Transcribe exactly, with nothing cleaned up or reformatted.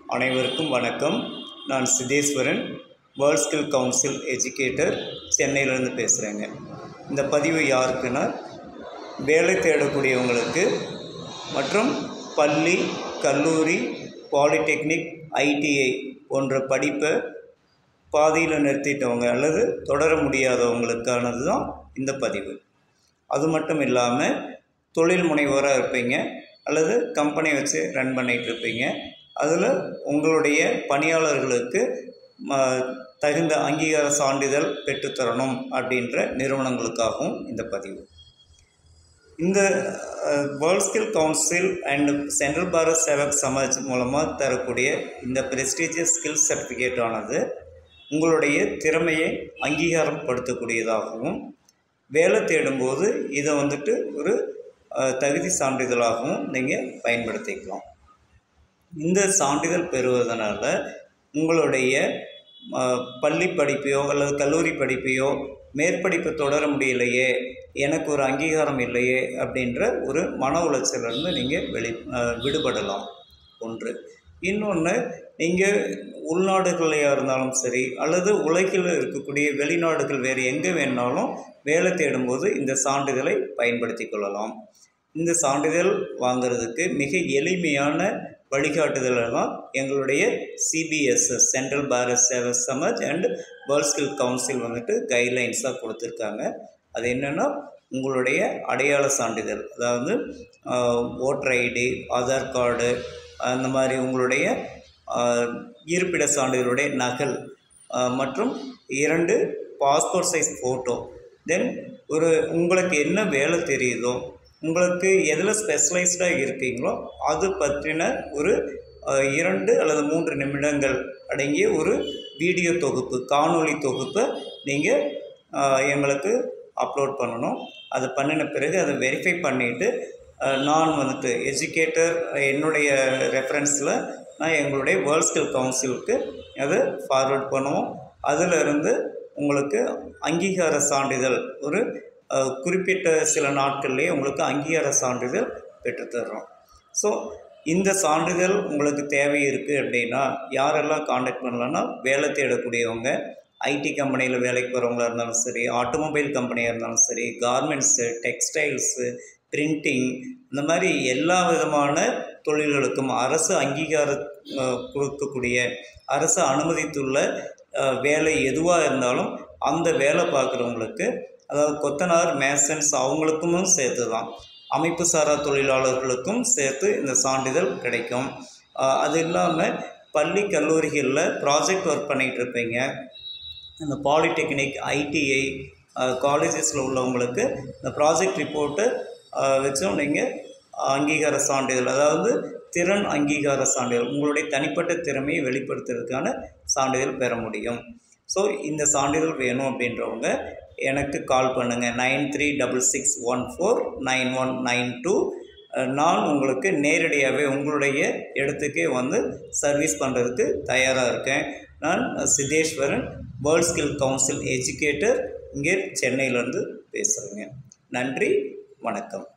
அனைவருக்கும் வணக்கம். நான் Sitheswaran, world skill council educator, சென்னையிலேருந்து பேசுகிறேங்க. இந்த பதிவு யாருக்குன்னா, வேலை தேடக்கூடியவங்களுக்கு மற்றும் பள்ளி, கல்லூரி, பாலிடெக்னிக், ஐடிஐ போன்ற படிப்பை பாதியில் நிறுத்திட்டவங்க அல்லது தொடர முடியாதவங்களுக்கானது தான் இந்த பதிவு. அது மட்டும் இல்லாமல் தொழில் முனைவோராக இருப்பீங்க அல்லது கம்பெனி வச்சு ரன் பண்ணிகிட்டு இருப்பீங்க. அதில் உங்களுடைய பணியாளர்களுக்கு தகுந்த அங்கீகார சான்றிதழ் பெற்றுத்தரணும் அப்படின்ற நிறுவனங்களுக்காகவும் இந்த பதிவு. இந்த world skill council and central Bharat Sevak Samaj மூலமாக தரக்கூடிய இந்த ப்ரெஸ்டீஜியஸ் ஸ்கில் சர்டிஃபிகேட் ஆனது உங்களுடைய திறமையை அங்கீகாரம் படுத்தக்கூடியதாகவும், வேலை தேடும்போது இதை வந்துட்டு ஒரு தகுதி சான்றிதழாகவும் நீங்கள் பயன்படுத்திக்கலாம். இந்த சான்றிதழ் பெறுவதனால உங்களுடைய பள்ளி படிப்பையோ அல்லது கல்லூரி படிப்பையோ மேற்படிப்பு தொடர முடியலையே, எனக்கு ஒரு அங்கீகாரம் இல்லையே அப்படின்ற ஒரு மன உளைச்சலிருந்து நீங்கள் வெளி விடுபடலாம். ஒன்று. இன்னொன்று, நீங்கள் உள்நாடுகளையாக இருந்தாலும் சரி அல்லது உலகில் இருக்கக்கூடிய வெளிநாடுகள் வேறு எங்கே வேணாலும் வேலை தேடும்போது இந்த சான்றிதழை பயன்படுத்தி கொள்ளலாம். இந்த சான்றிதழ் வாங்கிறதுக்கு மிக எளிமையான வழிகாட்டுதலெல்லாம் எங்களுடைய CBSS central Bharat Sevak Samaj and world skill council வந்துட்டு கைட்லைன்ஸாக கொடுத்துருக்காங்க. அது என்னென்னா, உங்களுடைய அடையாள சான்றிதழ், அதாவது ஓட்டர் ஐடி, ஆதார் கார்டு, அந்த மாதிரி உங்களுடைய இருப்பிட சான்றிதழுடைய நகல் மற்றும் இரண்டு பாஸ்போர்ட் சைஸ் ஃபோட்டோ, தென் ஒரு உங்களுக்கு என்ன வேலை தெரியுதோ, உங்களுக்கு எதில் ஸ்பெஷலைஸ்டாக இருக்கீங்களோ அது பற்றின ஒரு இரண்டு அல்லது மூன்று நிமிடங்கள் அடங்கிய ஒரு வீடியோ தொகுப்பு, காணொளி தொகுப்பை நீங்கள் எங்களுக்கு அப்லோட் பண்ணணும். அதை பண்ணின பிறகு அதை வெரிஃபை பண்ணிவிட்டு நான் வந்துட்டு எஜுகேட்டர் என்னுடைய ரெஃபரன்ஸில் நான் எங்களுடைய வேர்ல்ட் ஸ்கில் கவுன்சிலுக்கு அதை ஃபார்வர்ட் பண்ணுவோம். அதிலிருந்து உங்களுக்கு அங்கீகார சான்றிதழ் ஒரு குறிப்பிட்ட சில நாட்கள்லேயே உங்களுக்கு அங்கீகார சான்றிதழ் பெற்றுத்தர்றோம். ஸோ இந்த சான்றிதழ் உங்களுக்கு தேவை இருக்குது அப்படின்னா யாரெல்லாம் காண்டாக்ட் பண்ணலான்னா, வேலை தேடக்கூடியவங்க, ஐடி கம்பெனியில் வேலைக்கு போகிறவங்களா இருந்தாலும் சரி, ஆட்டோமொபைல் கம்பெனியாக இருந்தாலும் சரி, கார்மெண்ட்ஸு, டெக்ஸ்டைல்ஸு, பிரிண்டிங், இந்த மாதிரி எல்லா விதமான தொழில்களுக்கும் அரசு அங்கீகாரம் கொடுக்கக்கூடிய, அரசு அனுமதித்துள்ள வேலை எதுவாக இருந்தாலும் அந்த வேலை பார்க்குறவங்களுக்கு, அதாவது கொத்தனார், மேசன்ஸ், அவங்களுக்கும் சேர்த்து தான், அமைப்பு சாரா தொழிலாளர்களுக்கும் சேர்த்து இந்த சான்றிதழ் கிடைக்கும். அது இல்லாமல் பள்ளி கல்லூரிகளில் ப்ராஜெக்ட் ஒர்க் பண்ணிகிட்டு இருப்பீங்க, இந்த பாலிடெக்னிக், ஐடிஐ காலேஜஸில் உள்ளவங்களுக்கு இந்த ப்ராஜெக்ட் ரிப்போர்ட்டை வச்சும் நீங்கள் அங்கீகார சான்றிதழ், அதாவது திறன் அங்கீகார சான்றிதழ், உங்களுடைய தனிப்பட்ட திறமையை வெளிப்படுத்துறதுக்கான சான்றிதழ் பெற முடியும். ஸோ இந்த சான்றிதழ் வேணும் அப்படின்றவங்க எனக்கு கால் பண்ணுங்கள். Nine three double six one four nine one nine two. நான் உங்களுக்கு நேரடியாகவே உங்களுடைய இடத்துக்கே வந்து சர்வீஸ் பண்ணுறதுக்கு தயாராக இருக்கேன். நான் Sitheswaran, world skill council educator, இங்கே சென்னையிலேருந்து பேசுகிறேங்க. நன்றி, வணக்கம்.